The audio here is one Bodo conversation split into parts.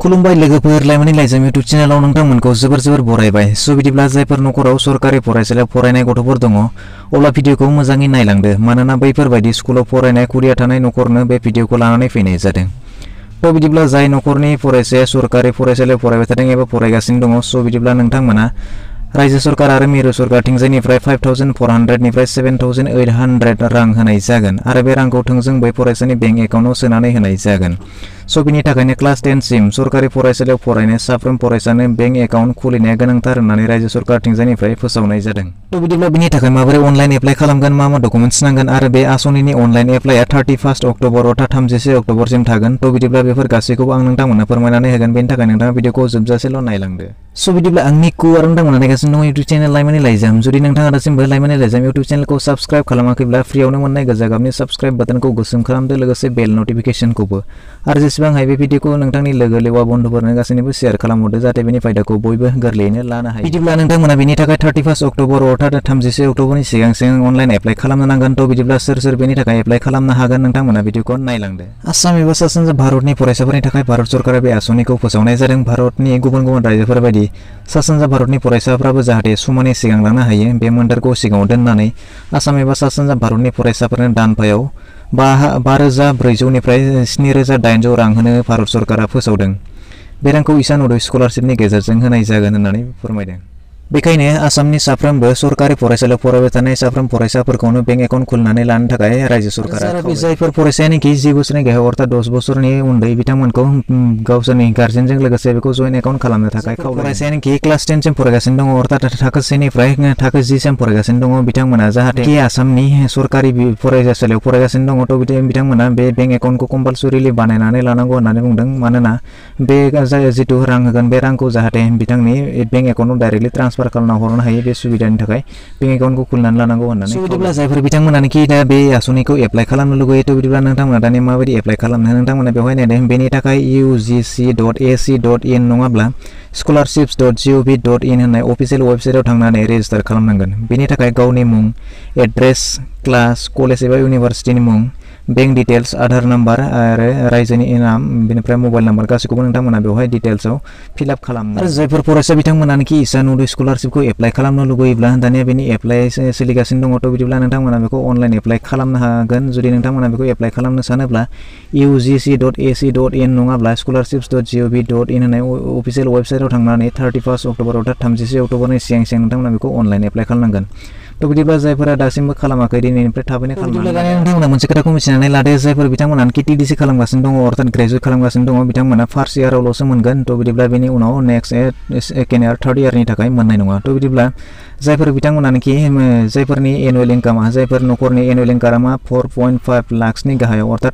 खुलुमबाय लोगोफोर लाइमोननि लाइजाम इउट्यूब चेनेलाव नोंथांमोनखौ जोबोर बरायबाय। बिदिब्ला जायफोर नखराव सरकारि फरायसालियाव फरायनाय गथ'फोर दङ अब्ला भिडिअखौ मोजाङै नायलांदो मानोना बैफोरबायदि स्कुलाव फरायनाय खुदिया थानाय नखरनो बे भिडिअखौ लानानै फैनाय जादों। बिदिब्ला जाय नखरनि फरायसाया सरकारि फरायसालियाव फरायबाय थादों एबा फरायगासिनो दङ बिदिब्ला नोंथांमोना राज्य सरकार आरो मिरु सरकारथिंजायनिफ्राय 5400 निफ्राय 7800 रां होनाय जागोन आरो बे रांखौ थोंजों बै फरायसानि बेंक एकाउन्टआव सोनानै होनाय जागोन। बिनि थाखायनो क्लास 10 सिम सरकारि फरायसालियाव फरायनाय साफ्रोम फरायसानो बेंक एकाउन्ट खुलिनाया गोनांथार होननानै राज्य सरकारथिंजायनिफ्राय फोसावनाय जादों। बिदिब्ला बिनि थाखाय माबोरै अनलाइन एप्लाइ खालामगोन, मा डकुमेन्ट्स नांगोन आरो बे आसनिनि अनलाइन एप्लाइआ 31 अक्ट'बर अर्थात 31 अक्ट'बरसिम थागोन। बिदिब्ला बेफोर गासैखौबो आं नोंथांमोननो फोरमायनानै होगोन, बेनि थाखाय नोंथाङा भिडिअखौ जोबजासेल' नायलांदो। बिदिब्ला आंनि आरो नोंथांमोना नायगासिनो दङ इउट्यूब चेनेल लाइमोननि लाइजाम। जुदि नोंथाङा दासिमबो लाइमोननि लाइजाम इउट्यूब चेनेलखौ साबस्क्राइब खालामाखैब्ला फ्रियावनो मोननाय गोजा गाबनि साबस्क्राइब बाटनखौ गोसोम खालामदो, लोगोसे बेल नटिफिकेशनखौबो। आरो जेसेबां हायो बे भिडिअखौ नोंथांनि लोगो लेवा बन्धुफोरनो गासैनोबो शेयार खालामहरदो जाहाथे बेनि फायदाखौ बयबो गोरलैयैनो लानो हायो। बिदिब्ला नोंथांमोना बेनि थाखाय 31 अक्ट'बर अर्थात 31 अक्ट'बरनि सिगां अनलाइन एप्लाइ खालामनो नांगोन। बिदिब्ला सोर बेनि थाखाय एप्लाइ खालामनो हागोन नोंथांमोना भिडिअखौ नायलांदो। आसाम एबा सा सानजा भारतनि फरायसाफोरनि थाखाय भारत सरकारा बे आसनिखौ फोसावनाय जादों। भारतनि गुबुन रायजोफोर बायदि सा सानजा भारतनि फरायसाफ्राबो जाहाथे समानै सिगांलांनो हायो, बे मोन्थारखौ सिगाङाव दोननानै आसाम एबा सा सानजा भारतनि फरायसाफोरनो दानफायाव 5400 निफ्राय 7800 रां होनो भारत सरकारा फोसावदों। बे रांखौ ईशान उदय स्कलारशिपनि गेजेरजों होनाय जागोन होननानै फोरमायदों। बेखायनो आसामनि साफ्रोमबो सरकारि फरायसालियाव फरायबाय थानाय साफ्रोम फरायसाफोरखौनो बेंक एकाउन्ट खुलिनानै लानो थाखाय राज्य सरकारा जायफोर फरायसायानोखि 10 बोसोरनि गाहायाव अर्थात 10 बोसोरनि उन्दै बिथांमोनखौ गावसोरनि गार्जेनजों लोगोसे बेखौ जयेन्ट एकाउन्ट खालामनो थाखाय फरायसायानोखि क्लास 10 सिम फरायगासिनो दङ अर्थात थाखो 1 निफ्राय थाखो 10 सिम फरायगासिनो दङ बिथांमोना जाहाथे आसामनि सरकारि फरायसालियाव फरायगासिनो दङ बिथांमोना बे बेंक एकाउन्टखौ कम्पालसरिलि बानायनानै लानांगौ होननानै बुंदों। मानोना बे जिथु रां होगोन बे रांखौ जाहाथे बिथांनि बेंक एकाउन्टआव डाइरेक्टलि ट्रान्सफार खालामना हरनो हायो, बे सुबिदानि थाखाय बेंक एकाउन्टखौ खुलिनानै लानांगौ होननानै। बिदिब्ला जायफोर बिथांमोनानोखि दा बे आसनिखौ एप्लाइ खालामनो लुगैयो बिदिब्ला नोंथांमोना दानि माबायदि एप्लाइ खालामनो नोंथांमोना बेवहाय नायदों। बेनि थाखाय ugc.ac.in नङाब्ला scholarships.gov.in होननाय अफिसियेल वेबसाइटआव थांनानै रेजिस्टार खालामनांगोन। बेनि थाखाय गावनि मुं, एड्रेस, क्लास, कलेज एबा इउनिभारसिटिनि मुं, बेंक डिटेल्स, आधार नाम्बार आरो रायजोनि नाम, बेनिफ्राय मबाइल नाम्बार गासैखौबो नोंथांमोना बेवहाय डिटेल्सआव फिलआप खालामनो। आरो जायफोर फरायसा बिथांमोनानोखि ईशान उदय स्कलारशिपखौ एप्लाइ खालामनो लुगैयोब्ला दानिया बेनि एप्लाइ सोलिगासिनो दङ बिदिब्ला नोंथांमोना बेखौ अनलाइन एप्लाइ खालामनो हागोन। जुदि नोंथांमोना बेखौ एप्लाइ खालामनो सानोब्ला ugc.ac.in नङाब्ला scholarships.gov.in होननाय अफिसियेल वेबसाइटआव थांनानै 31 अक्ट'बर अर्थात 31 अक्ट'बरनि सिगां नोंथांमोना बेखौ अनलाइन एप्लाइ खालामनांगोन। बिदिब्ला जायफोरा दासिमबो खालामाखै दिनैनिफ्राय थाबैनो खालामनांगोन। नोंथांमोना मोनसे खोथाखौ मिथिनानै लादो, जायफोर बिथांमोनानोखि TDC खालामगासिनो दङ अर्थात ग्रेजुवेट खालामगासिनो दङ बिथांमोना फार्स्ट इयारावल'सो मोनगोन। बिदिब्ला बेनि उनाव नेक्स्ट सेकेन्ड इयार थार्ड इयारनि थाखाय मोननाय नङा। बिदिब्ला जायफोर बिथांमोनानोखि जायफोरनि एनुवेल इनकामा जायफोर नखरनि एनुवेल इनकामा 4.5 लाखनि गाहायाव अर्थात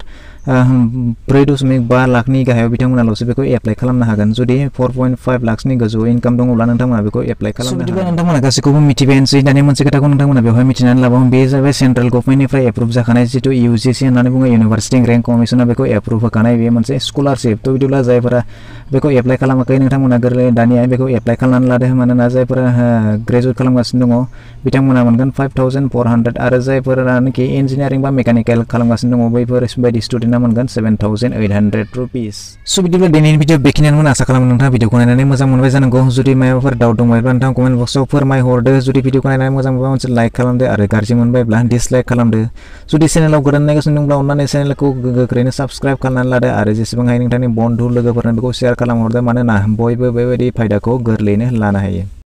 4.5 लाखनि गाहायाव बिथांमोनाल'सो बेखौ एप्लाइ खालामनो हागोन। जुदि 4.5 लाखनि गोजौआव इनकाम दङब्ला नोंथांमोना बेखौ एप्लाइ खालामनो हागोन। नोंथांमोना गासैखौबो मिथिबायानोसै। दानि मोनसे खोथाखौ नोंथांमोना बेवहाय मिथिनानै लाबाव, बे जाबाय सेन्ट्रेल गभर्नमेन्टनिफ्राय एप्रुभ जाखानाय जिथु UGC होननानै बुङो, इउनिभार्सिटि रेंक कमिसना बेखौ एप्रुभ होखानाय बे मोनसे स्कलारशिप। बिदिब्ला जायफोरा बेखौ एप्लाइ खालामाखै नोंथांमोना गोरलै दानिया बेखौ एप्लाइ खालामनानै लादो। मानोना जायफोरा ग्रेजुवेट खालामगासिनो दङ बिथांमोना मोनगोन 5400 आरो जायफोरानोखि इन्जिनियारिं बा मेकानिकेल खालामगासिनो दङ बैफोर बायदि स्टुडेन्टआ मोनगोन 7800 रुपिस। बिदिब्ला दिनैनि भिडिअ बेखिनियानो आसा खालामो नोंथाङा भिडिअखौ नायनानै मोजां मोनबाय जानांगौ। जुदि माबाफोर डाउट दंबायब्ला नोंथाङा कमेन्ट बक्सआव फोरमायहरदो। जुदि भिडिअखौ नायनानै मोजां मोनबा मोनसे लाइक खालामदो आरो गाज्रि मोनबायब्ला डिसलाइक खालामदो। जुदि चेनेलाव गोदान नायगासिनो दंब्ला अननानै चेनेलखौ गोख्रैनो साबस्क्राइब खालामनानै लादो आरो जेसेबां हायो नोंथांनि बन्धु लोगोफोरनो बेखौ शेयार खालामहरदो, मानोना बयबो बेबायदि फायदाखौ गोरलैयैनो लानो हायो।